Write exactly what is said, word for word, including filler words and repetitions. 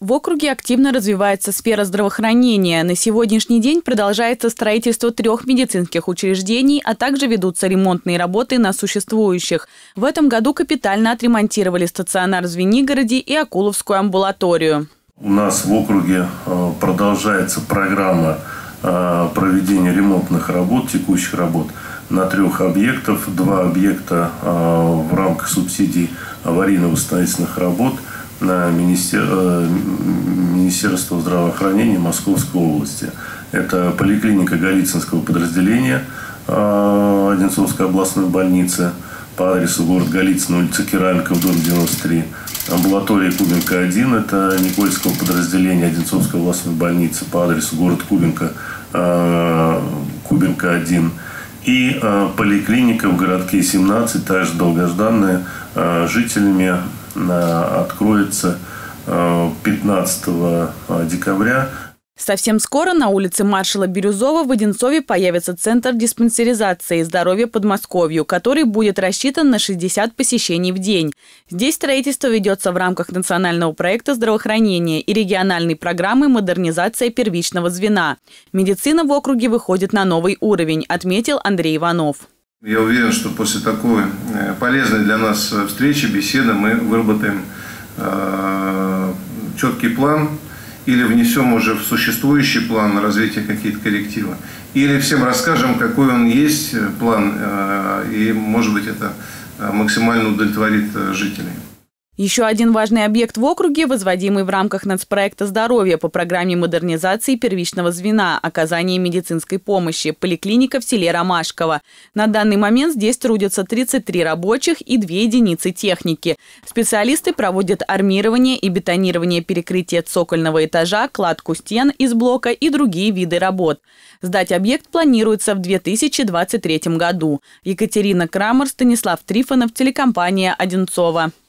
В округе активно развивается сфера здравоохранения. На сегодняшний день продолжается строительство трех медицинских учреждений, а также ведутся ремонтные работы на существующих. В этом году капитально отремонтировали стационар в Звенигороде и Акуловскую амбулаторию. У нас в округе продолжается программа проведения ремонтных работ, текущих работ на трех объектах. Два объекта в рамках субсидий аварийно-восстановительных работ на Министерство здравоохранения Московской области. Это поликлиника Голицынского подразделения Одинцовской областной больницы по адресу город Голицын, улица Керамиков, дом девяносто три. Амбулатория Кубинка один, это Никольского подразделения Одинцовской областной больницы по адресу город Кубинка, Кубинка один. И поликлиника в городке семнадцать, также долгожданная, жителями откроется пятнадцатого декабря. Совсем скоро на улице маршала Бирюзова в Одинцове появится центр диспансеризации здоровья Подмосковью, который будет рассчитан на шестьдесят посещений в день. Здесь строительство ведется в рамках национального проекта здравоохранения и региональной программы модернизация первичного звена. Медицина в округе выходит на новый уровень, отметил Андрей Иванов. Я уверен, что после такой полезной для нас встречи, беседы мы выработаем четкий план или внесем уже в существующий план развития какие-то коррективы, или всем расскажем, какой он есть план, и, может быть, это максимально удовлетворит жителей. Еще один важный объект в округе, возводимый в рамках нацпроекта «Здоровье» по программе модернизации первичного звена, оказания медицинской помощи, поликлиника в селе Ромашково. На данный момент здесь трудятся тридцать три рабочих и две единицы техники. Специалисты проводят армирование и бетонирование перекрытия цокольного этажа, кладку стен из блока и другие виды работ. Сдать объект планируется в две тысячи двадцать третьем году. Екатерина Крамер, Станислав Трифонов, телекомпания «Одинцово».